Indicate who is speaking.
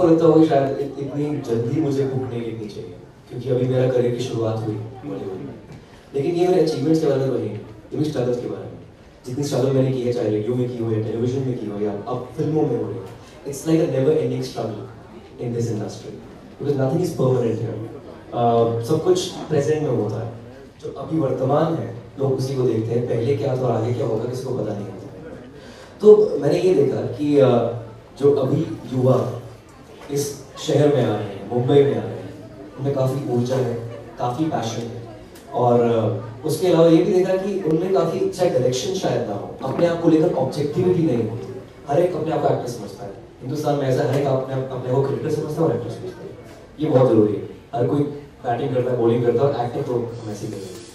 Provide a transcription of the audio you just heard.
Speaker 1: आपको लगता होगा शायद इतनी जल्दी मुझे बुक नहीं लिखनी चाहिए क्योंकि अभी मेरा करियर की शुरुआत हुई बॉलीवुड में, लेकिन ये मेरे अचीवमेंट्स के बारे में नहीं, ये मेरे स्ट्रगल्स के बारे में। जितनी स्ट्रगल मैंने की है, चाहे रेडियो में की हो या टेलीविजन में की हो या अब फिल्मों में हो रही है, it's like a never ending struggle in this industry because nothing is permanent here. सब कुछ प्रेजेंट में होता है, जो अभी वर्तमान है लोग उसी को देखते हैं, पहले क्या था और आगे क्या होगा किसी को पता नहीं होता। तो मैंने ये देखा कि जो अभी युवा इस शहर में आ रहे हैं, मुंबई में आ रहे हैं, उनमें काफ़ी ऊर्जा है, काफ़ी पैशन है, और उसके अलावा ये भी देखा कि उनमें काफ़ी अच्छा डायरेक्शन शायद ना हो, अपने आप को लेकर ऑब्जेक्टिविटी नहीं होती। हर एक अपने आप को एक्टर समझता है हिंदुस्तान में, ऐसा हर एक अपने को क्रिकेटर समझता है और एक्टर समझता है। ये बहुत ज़रूरी है, हर कोई बैटिंग करता है, बॉलिंग करता है और एक्टिंग तो हम ऐसे ही करेंगे।